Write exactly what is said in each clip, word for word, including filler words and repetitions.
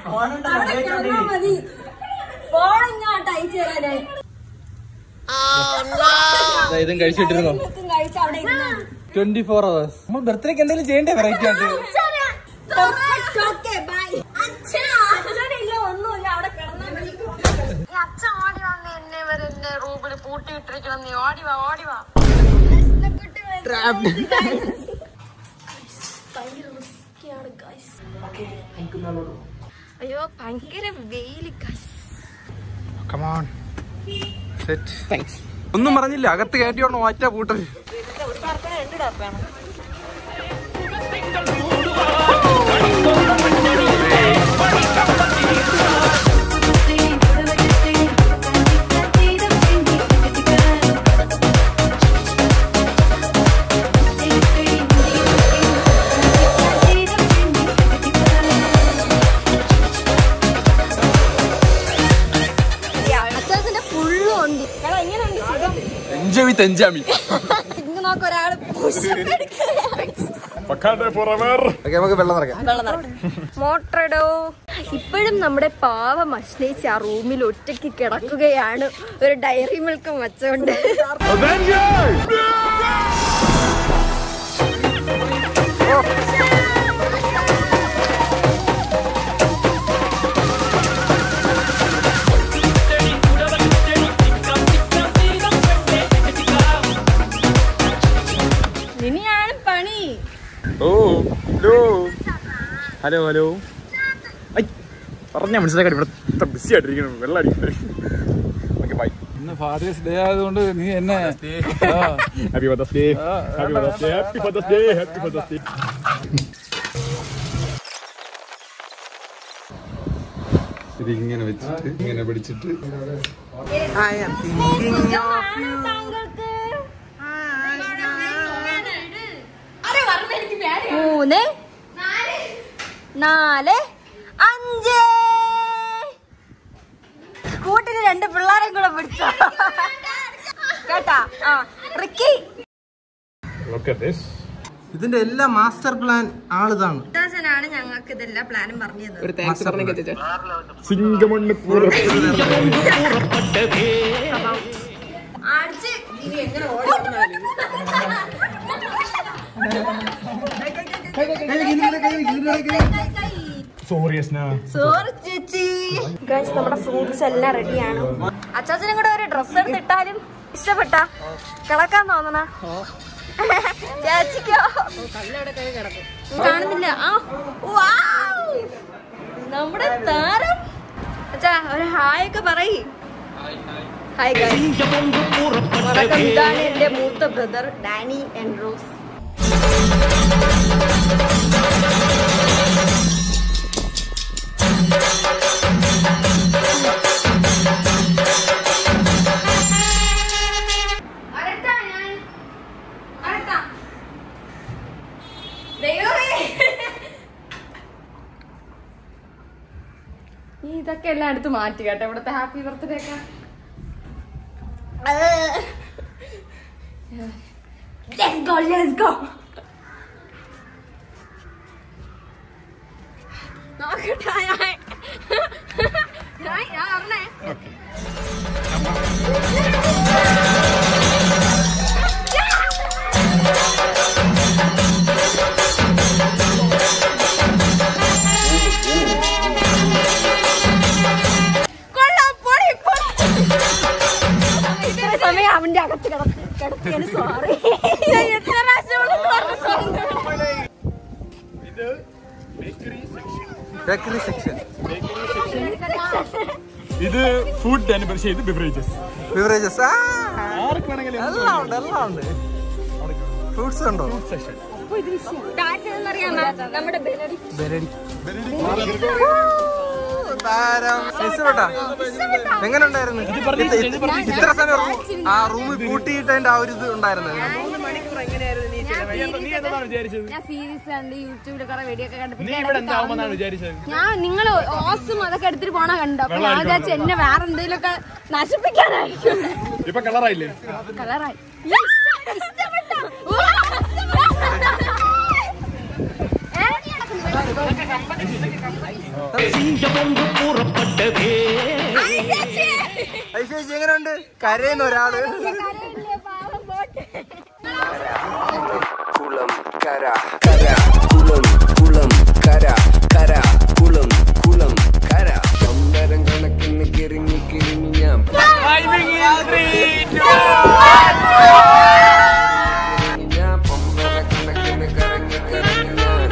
മതി ഫോണിങ്ങോട്ട് അയച്ചു തരാനായി. ഇതും കഴിച്ചിട്ടിരുന്നോ? Twenty four hours. നമ്മൾ ബർത്ത്ഡേക്ക് എന്തെങ്കിലും ചെയ്യണ്ടേ? വെറൈറ്റി ആയിട്ട് ഒന്നുമില്ല, അവിടെ കിടന്നാൽ മതി. അച്ഛൻ ഓടി വന്ന് എന്നെ വരെ എന്നെ റൂമിൽ പൂട്ടിയിട്ടിരിക്കണം. നീ ഓടിവാ ഓടിവാ. അയ്യോ ഭയങ്കര വെയില്. ഒന്നും പറഞ്ഞില്ല, അകത്ത് കയറ്റിയോണ്ട് ഒറ്റ പൂട്ടല്. മോട്ടറടോ. ഇപ്പോഴും നമ്മുടെ പാവം അശ്ലേച്ച് ആ റൂമിൽ ഒറ്റയ്ക്ക് കിടക്കുകയാണ്, ഒരു ഡയറി മിൽക്ക് വച്ചുകൊണ്ട്. ഇനിയാണ് പണി. ഹലോ ഹലോ പറഞ്ഞാ മനസ്സിലാക്കി. ഇവിടെ ബിസി ആയിട്ടിരിക്കണം, വെള്ളം അടിക്കണ്ടേ. Okay bye. ഇന്ന് ഫാദേഴ്സ് ഡേ ആയതുകൊണ്ട് നീ എന്നെ happy father's day, happy father's day, happy father's day, happy father's day. ഇത് ഇങ്ങനെ വെച്ചിട്ട് ഇങ്ങനെ പിടിച്ചിട്ട് മൂന്ന് നാല് അഞ്ച് കൂട്ടിന് രണ്ട് പിള്ളേരെയും കൂടെ പിടിച്ചോ കേട്ടാ. ആ റിക്കി, ഇതിന്റെ എല്ലാ മാസ്റ്റർ പ്ലാൻ ആളിതാണ്. ാണ് ഞങ്ങൾക്ക് ഇതെല്ലാം പ്ലാനും പറഞ്ഞത്. അടിച്ച് ഇനി എങ്ങനെ സോറി ചേച്ചി. ഗൈസ് നമ്മുടെ ഫ്രൂട്ട്സ് എല്ലാം റെഡിയാണ്. അച്ചാച്ചനും കൂടെ ഒരു ഡ്രസ്സ് എടുത്തിട്ടാലും ഇഷ്ടപ്പെട്ട കിടക്കാൻ തോന്നണ ചേച്ചിക്കോ? കാണുന്നില്ല. ആ നമ്മുടെ താരം. അച്ഛാ ഒരു ഹായ് ഒക്കെ പറയ്. ഹായ് ഗൈസ്, ഇതാണ് എന്റെ മൂത്ത ബ്രദർ ഡാനി ആൻഡ് റോസ്. ഇതൊക്കെ എല്ലാം എടുത്ത് മാറ്റി കേട്ടോ, ഇവിടുത്തെ ഹാപ്പി ബർത്ത്ഡേ ഒക്കെ. Let's go, let's go. നോക്കട്ടെ ഞാൻ ഞാൻ പറഞ്ഞേ. സമയം അവന്റെ അകത്ത് കിടക്കിയാണ്. സോറി. ഇത് ഫുഡ് ആൻഡ് ഇത് ബിവറേജസ്. ബിവറേജസ് ആർക്ക് വേണമെങ്കിലും എല്ലാം ഉണ്ട്, എല്ലാം ഉണ്ട്. ഫ്രൂട്ട്സ് ഉണ്ടോ? Fruit section. നമ്മുടെ എങ്ങനെ ഉണ്ടായിരുന്നു? ഇത്ര സമയം ആ റൂമിൽ പൂട്ടിയിട്ടതിന്റെ ആ ഒരു ഇത് ഉണ്ടായിരുന്നു. ഞാൻ നിങ്ങൾ ഓസും അതൊക്കെ എടുത്തിട്ട് പോണ കണ്ടോ? അപ്പൊ ഞാൻ വിചാരിച്ചു എന്നെ വേറെ എന്തെങ്കിലും ഒക്കെ നശിപ്പിക്കാനായിരിക്കും. ഇപ്പൊ കളറായില്ലേ? കളറായി. എങ്ങനെയുണ്ട്? കരയുന്ന ഒരാള്. കുളം കര കര കുളം കുളം കര കര കുളം കുളം കര പമ്പരം കണക്കിന് കിറങ്ങി കിറങ്ങി ഞാൻ ഞാൻ പമ്പര കണക്കിന് കറങ്ങി കറങ്ങി ഞാൻ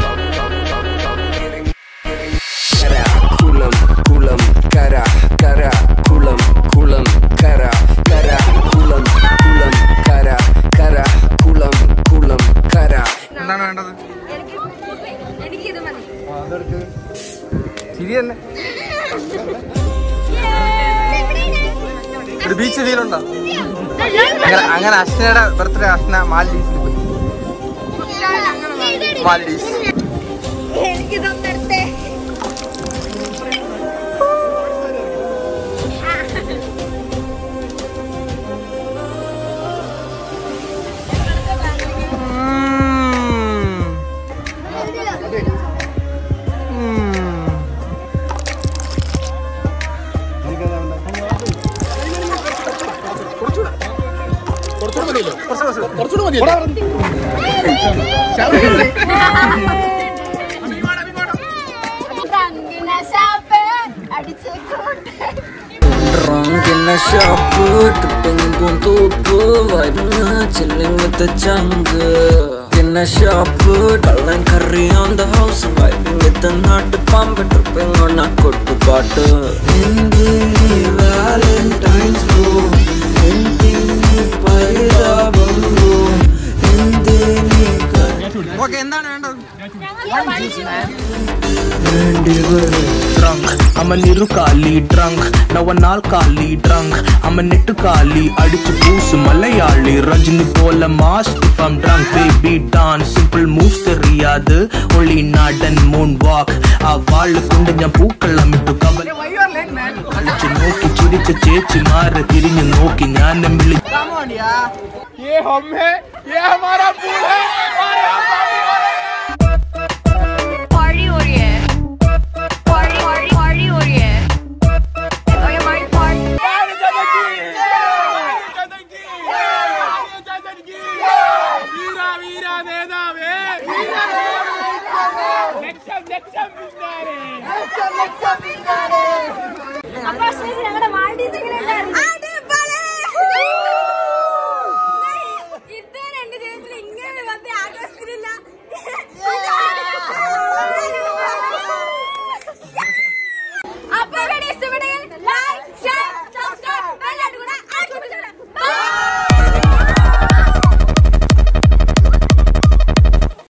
കര കുളം കുളം കര കര കുളം കുളം കര കര കുളം കുളം കര കര കുളം കുളം കര. എന്താണ് വേണ്ടത്? എനിക്കിത് മതി. ശരി തന്നെ. ഒരു ബീച്ച് ഫീലുണ്ടോ? അങ്ങനെ അശ്നയുടെ ബർത്ത്ഡേ അശ്ന മാൽഡീവ്സിൽ പോയി. മാൽഡീവ്സ് എനിക്കിതൊന്നെടുത്തേ. ഷോപ്പ് ട്രിപ്പിങ് പൂന്തോപ്പ് വരുന്ന ചില്ലിങ്ങത്തെ ചങ്ക് പിന്നെ ഷോപ്പ് കള്ളൻ കറി ഓൺ ദ ഹൗസ് വൈകിങ്ങത്തെ നാട്ട് പാമ്പ് ട്രിപ്പിങ് ഓൺ ആ കൊട്ടുപാട്ട് വാലന്റൈൻസ് ഡേ ഓക്കെ. എന്താണ് വേണ്ടത്? drunk I'm a nirukali drunk now a nalkali drunk I'm a nettukali adichu poosu malayali rajini pola mass if I'm drunk baby dance simple moves theriyadu only nadan moonwalk aa vaal kondu njan pookallam ittu kaval adichu nokki chidicha chechi maara thirinju nokki njanam vili ये हम है, ये हमारा pool है,